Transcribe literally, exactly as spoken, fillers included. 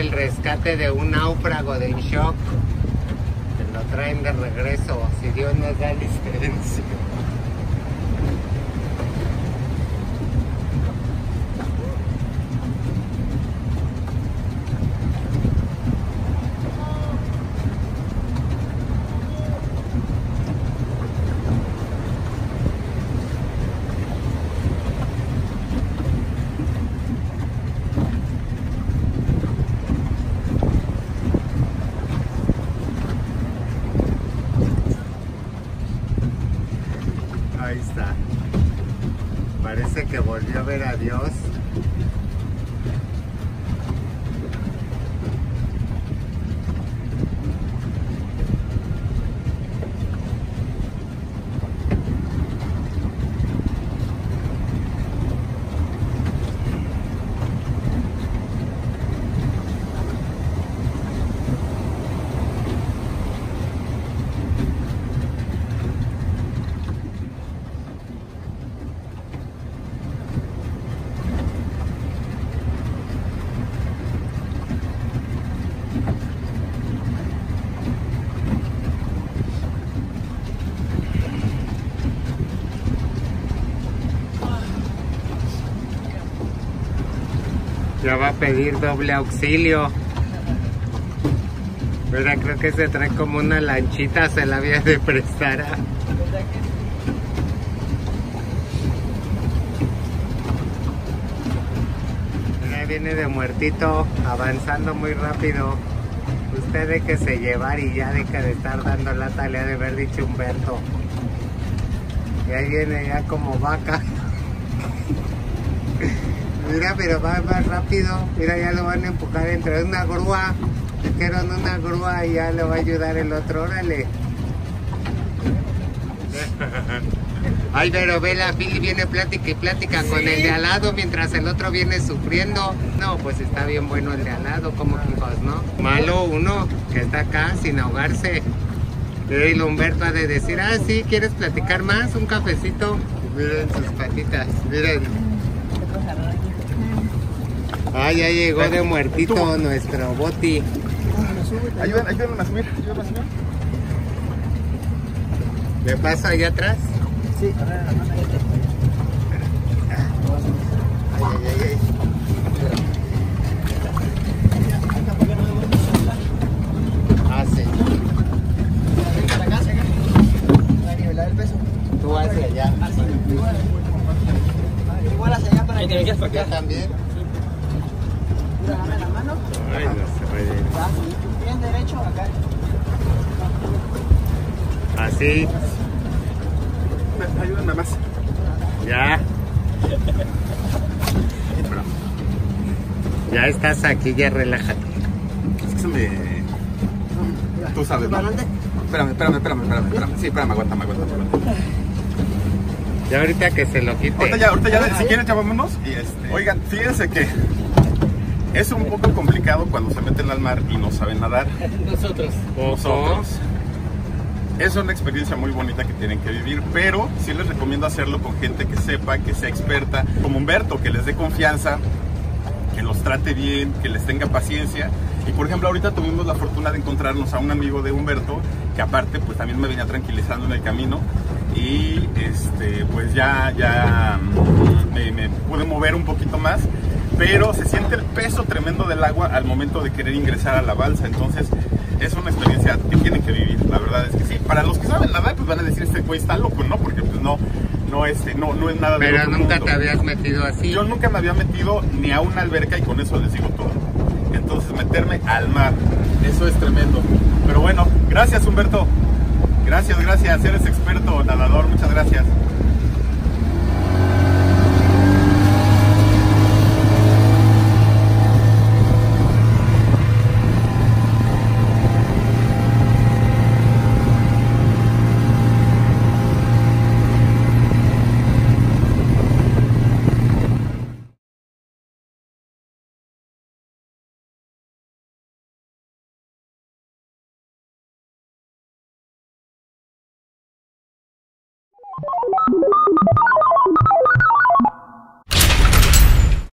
el rescate de un náufrago de shock. Que lo traen de regreso, si Dios nos da licencia. Ahí está. Parece que volvió a ver a Dios. Ya va a pedir doble auxilio. Mira, creo que se trae como una lanchita, se la había de prestar a... Mira, viene de muertito, avanzando muy rápido. Usted déjese llevar y ya deja de estar dando lata, le ha de haber dicho Humberto. Y ahí viene ya como vaca. Mira, pero va más rápido. Mira, ya lo van a empujar entre una grúa. Dijeron una grúa y ya le va a ayudar el otro. Órale. Ay, pero ve, la Pili viene plática y plática sí. Con el de al lado mientras el otro viene sufriendo. No, pues está bien bueno el de al lado, como hijos, ¿no? Malo uno que está acá sin ahogarse. Y el Humberto ha de decir, ah, sí, ¿quieres platicar más? Un cafecito. Miren sus patitas, miren. Ah, ya llegó de muertito nuestro Boti. Ayúdenme, ayúdenme a subir, ayúdenme a subir. ¿Le paso allá atrás? Sí. Ay, ay, ay, ay. Ah, sí. Para nivelar el peso. Tú hacia allá. Igual hacia allá para que te vengas para acá también. Dame la mano. Ay, no se puede. Bien derecho acá. Así. Ayúdame más. Ya. Ya estás aquí, ya relájate. Es que se me... Tú sabes, ¿no? Espérame, espérame, espérame, espérame, espérame. Sí, espérame, aguántame, aguántame, aguántame. Ya ahorita que se lo quite. Ahorita ya, ahorita ya, si quieren, ya vámonos. Y este... Oigan, fíjense que es un poco complicado cuando se meten al mar y no saben nadar. Nosotros. Nosotros. Es una experiencia muy bonita que tienen que vivir, pero sí les recomiendo hacerlo con gente que sepa, que sea experta, como Humberto, que les dé confianza, que los trate bien, que les tenga paciencia. Y por ejemplo, ahorita tuvimos la fortuna de encontrarnos a un amigo de Humberto, que aparte pues también me venía tranquilizando en el camino. Y este, pues ya, ya me, me pude mover un poquito más, pero se siente el peso tremendo del agua al momento de querer ingresar a la balsa. Entonces es una experiencia que tienen que vivir, la verdad es que sí. Para los que saben nadar, pues van a decir, este güey está loco, ¿no? Porque pues no, no, este, no, no es nada de Pero nunca mundo. Te habías metido así. Yo nunca me había metido ni a una alberca y con eso les digo todo. Entonces meterme al mar, eso es tremendo. Pero bueno, gracias Humberto. Gracias, gracias, eres experto nadador, muchas gracias. You